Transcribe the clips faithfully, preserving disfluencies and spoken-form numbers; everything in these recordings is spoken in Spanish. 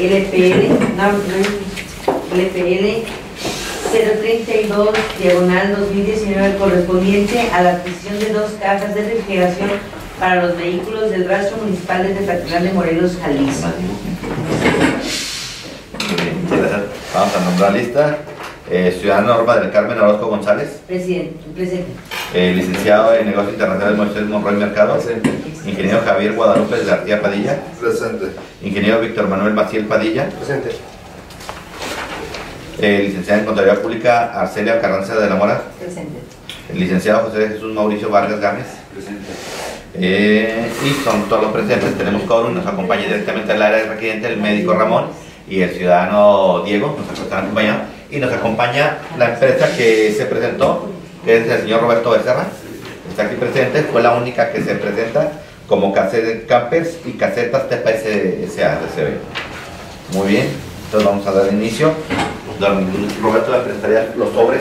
L P L, no, no, L P L cero treinta y dos, diagonal dos mil diecinueve, correspondiente a la adquisición de dos cajas de refrigeración para los vehículos del rastro municipal de Tepatitlán de Morelos, Jalisco. Vamos a nombrar lista. Eh, ciudadano Norma del Carmen Orozco González. Presidente, presente. Eh, licenciado en Negocios Internacionales Moisés Monroy Mercado. Presente. Ingeniero Javier Guadalupe de García Padilla. Presente. Ingeniero Víctor Manuel Maciel Padilla. Presente. Eh, licenciada en Contabilidad Pública Arcelia Carranza de la Mora. Presente. El licenciado José Jesús Mauricio Vargas Gámez. Presente. Eh, y son todos los presentes. Tenemos quórum. Nos acompaña directamente al área requiriente el médico Ramón y el ciudadano Diego. Nos están acompañando. Y nos acompaña la empresa que se presentó, que es el señor Roberto Becerra. Está aquí presente. Fue la única que se presenta como cassette campers y casetas T P S A R C B. Muy bien. Entonces vamos a dar inicio. Don Roberto le presentaría los sobres.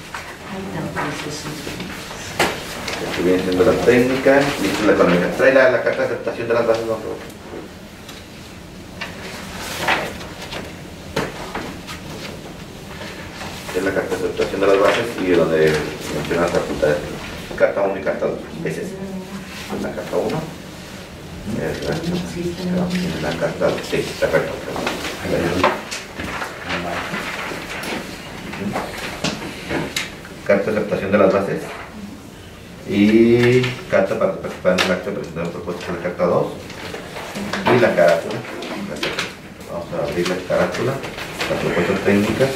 Aquí viene siendo la técnica y la económica. Trae la, la carta de aceptación de las bases, don Roberto. Es la carta de aceptación de las bases y donde menciona la carta, carta uno y carta dos. Es esa. Es la carta uno. Es la, es la carta dos. Sí, perfecto. Carta de aceptación de las bases y carta para participar en el acto de presentación de propuestas de la carta dos y la carátula. Vamos a abrir la carátula, las propuestas técnicas.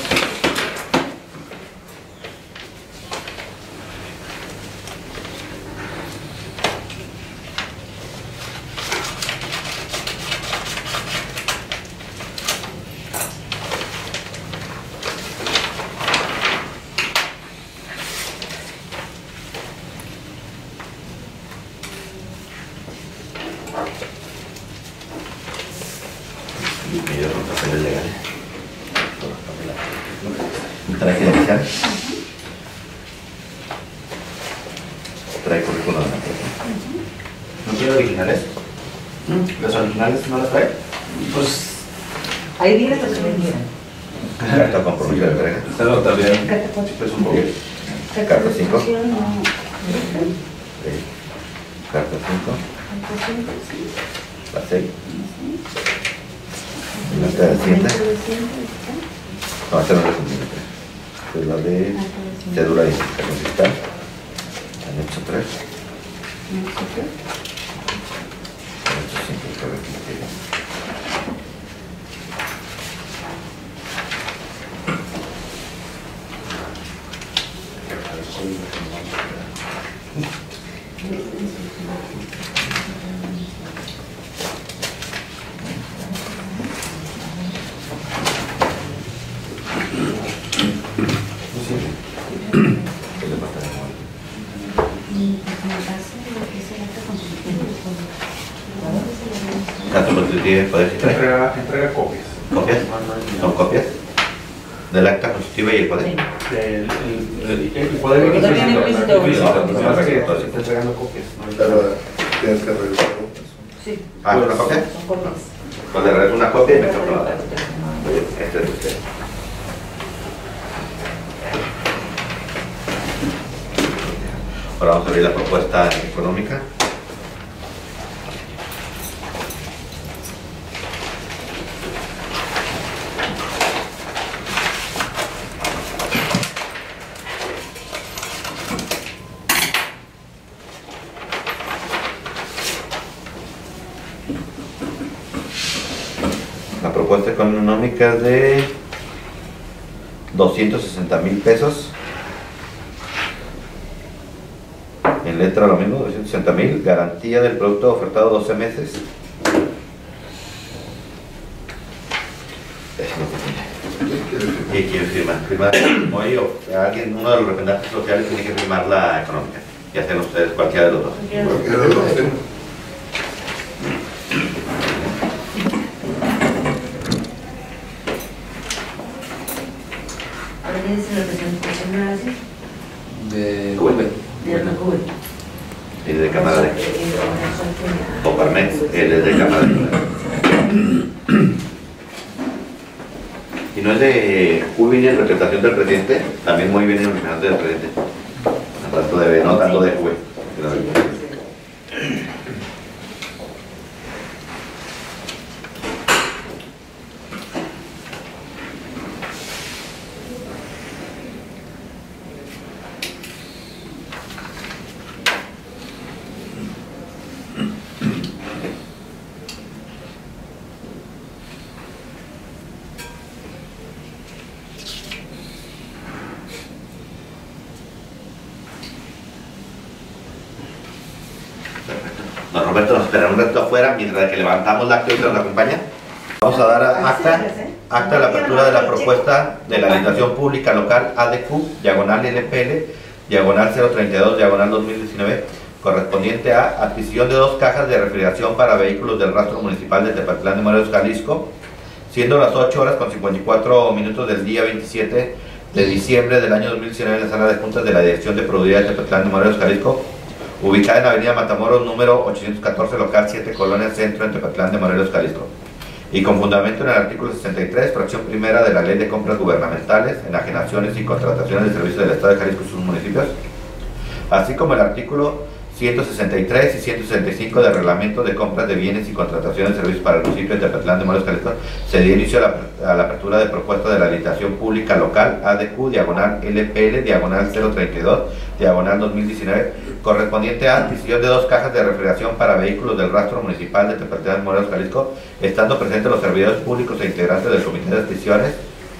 Traje de oficial. Trae currículum. ¿No tiene originales? ¿Los originales no las trae? Pues ahí viene lo que vendieron. Carta compromiso de entrega. Pero también. Pues un poco. Carta cinco. Carta cinco. La seis. La de Hacienda. No, esta no es la cumplida. Es la de cédula de identificación fiscal. Anexo tres. Anexo cinco. ¿Cuánto constituye el poder? Entrega, entrega copias. ¿Copias? ¿Son copias? ¿Del acta constitutiva y el poder? Sí. El, el, el, el poder El poder viene implícito. Está entregando copias. Pero tienes que revisarlo. Sí. Ah, ¿una copia? Son copias. Pues le regreso una copia y me quedo la otra. Este es usted. Ahora vamos a abrir la propuesta económica. La propuesta económica es de doscientos sesenta mil pesos. En letra lo mismo, doscientos sesenta mil. Garantía del producto ofertado doce meses. ¿Qué quiere firmar? Firmar hoy o alguien, uno de los representantes sociales tiene que firmar la económica. Ya sean ustedes, cualquiera de los dos. Cualquiera de los dos. ¿Quién es la representación de Asia? De Cube. De la Cube. Él es de Canadá. Coparmex, él es de Canadá. Y no es de muy bien en representación del presidente, también muy bien en representación del presidente. No tanto de, no tanto de juez. Don Roberto nos espera un rato afuera mientras que levantamos la acta y nos acompaña. Vamos a dar acta, acta de la apertura de la propuesta de la licitación pública local A D Q, diagonal L P L, diagonal cero treinta y dos, diagonal dos mil diecinueve, correspondiente a adquisición de dos cajas de refrigeración para vehículos del rastro municipal de Tepatlán de Morelos, Jalisco, siendo las ocho horas con cincuenta y cuatro minutos del día veintisiete de diciembre del año dos mil diecinueve en la sala de juntas de la Dirección de Procuraduría de Tepatlán de Morelos, Jalisco, ubicada en la avenida Matamoros, número ochocientos catorce, local siete, Colonia Centro, en Tepatlán de Morelos, Jalisco. Y con fundamento en el artículo sesenta y tres, fracción primera de la Ley de Compras Gubernamentales, Enajenaciones y Contrataciones de Servicios del Estado de Jalisco y sus municipios, así como el artículo ciento sesenta y tres y ciento sesenta y cinco del Reglamento de Compras de Bienes y Contrataciones de Servicios para el municipio de Tepatlán de Morelos, Jalisco, se dio inicio a la, a la apertura de propuesta de la licitación pública local A D Q, diagonal L P L, diagonal cero treinta y dos, diagonal dos mil diecinueve, correspondiente a adquisición de dos cajas de refrigeración para vehículos del rastro municipal de Tepatlán de Morelos, Jalisco, estando presentes los servidores públicos e integrantes del Comité de Adquisiciones,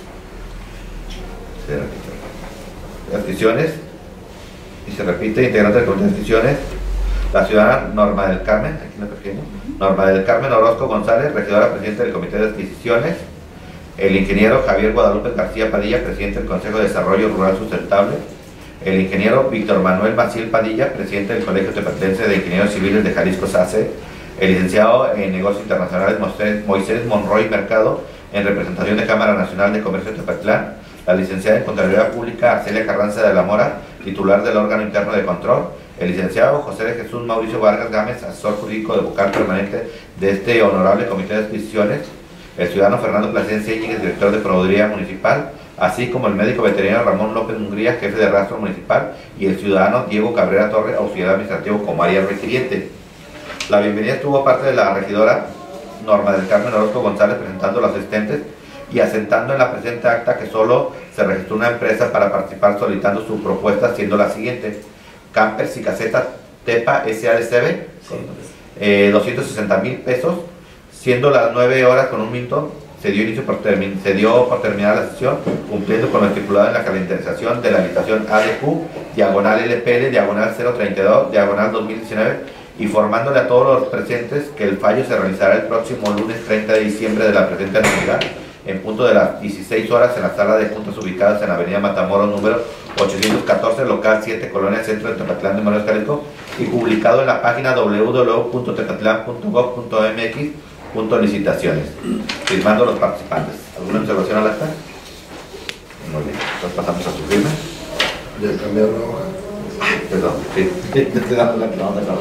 de adquisiciones, y se repite, integrante del Comité de Adquisiciones, la ciudadana Norma del Carmen, aquí en la pequeña, Norma del Carmen Orozco González, regidora presidenta del Comité de Adquisiciones, el ingeniero Javier Guadalupe García Padilla, presidente del Consejo de Desarrollo Rural Sustentable, el ingeniero Víctor Manuel Maciel Padilla, presidente del Colegio Tepatlense de Ingenieros Civiles de Jalisco, SACE, el licenciado en Negocios Internacionales Moisés Monroy Mercado, en representación de Cámara Nacional de Comercio de Tepatlán, la licenciada en Contabilidad Pública Arcelia Carranza de la Mora, titular del órgano interno de control, el licenciado José de Jesús Mauricio Vargas Gámez, asesor jurídico de vocal permanente de este honorable Comité de Adquisiciones, el ciudadano Fernando Plasencia Íñiguez, director de Procuraduría Municipal, así como el médico veterinario Ramón López Mungría, jefe de rastro municipal, y el ciudadano Diego Cabrera Torre, auxiliar administrativo como área requiriente. La bienvenida estuvo parte de la regidora Norma del Carmen Orozco González, presentando los asistentes y asentando en la presente acta que solo se registró una empresa para participar, solicitando su propuesta, siendo la siguiente: Campers y Caseta Tepa S A de C B, eh, doscientos sesenta mil pesos, siendo las nueve horas con un minuto. Se dio, inicio por termin se dio por terminar la sesión, cumpliendo con lo estipulado en la calendarización de la licitación A D Q, diagonal L P L, diagonal cero treinta y dos, diagonal dos mil diecinueve, informándole a todos los presentes que el fallo se realizará el próximo lunes treinta de diciembre de la presente anualidad, en punto de las dieciséis horas, en la sala de juntas ubicadas en la avenida Matamoros, número ochocientos catorce, local siete, Colonia Centro, de Tepatlán de Morelos, Jalisco, y publicado en la página w w w punto tepatlán punto gov punto m x punto licitaciones, firmando los participantes. ¿Alguna observación al acta? Muy bien, entonces pasamos a su firma. ¿Ya cambiaron la hoja? Perdón, sí, te damos la no, no, no.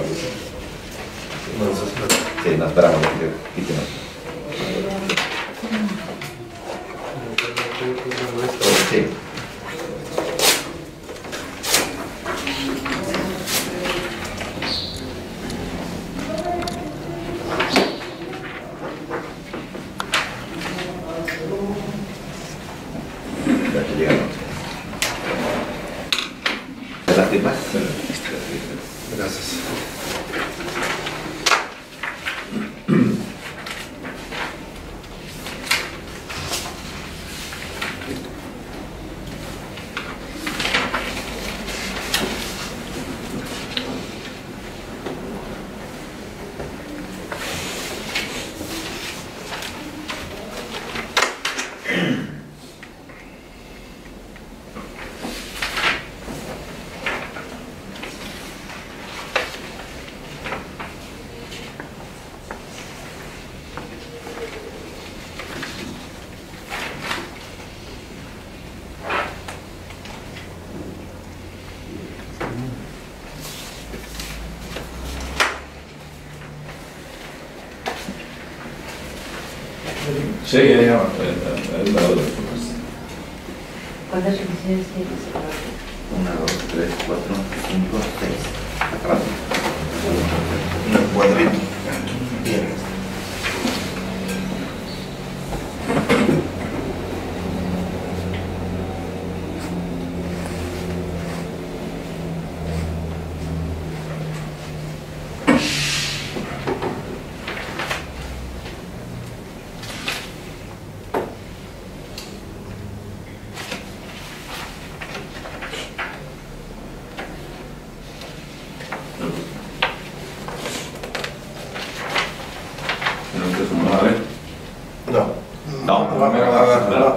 Sí, no esperamos, quítenos. Sí. Gracias. Sí, ya, ya, el, el, el, el, ¿Cuántas revisiones tienes? Una, dos, tres, cuatro, cinco, seis. Atrás. En el cuadrito. Bien. No. No. A ver, a ver, no.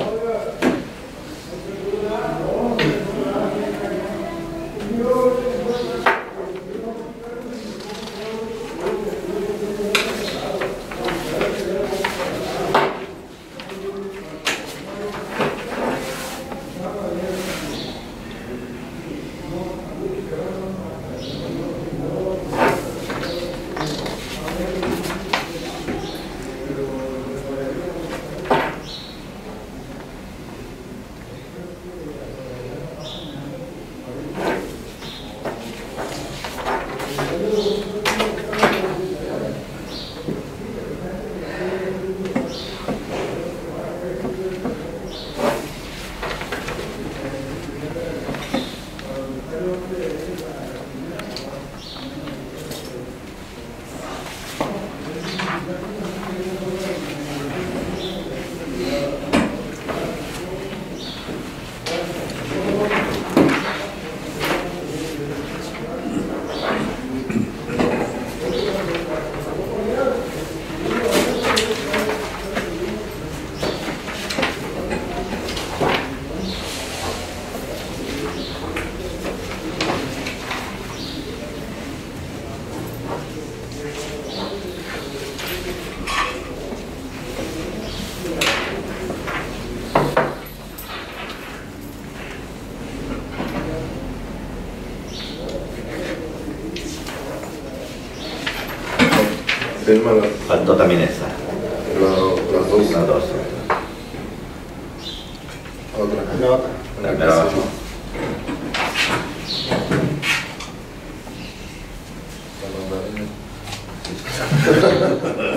Firma la, Faltó también esa. la, las dos. Las dos. Otra. La primera abajo. La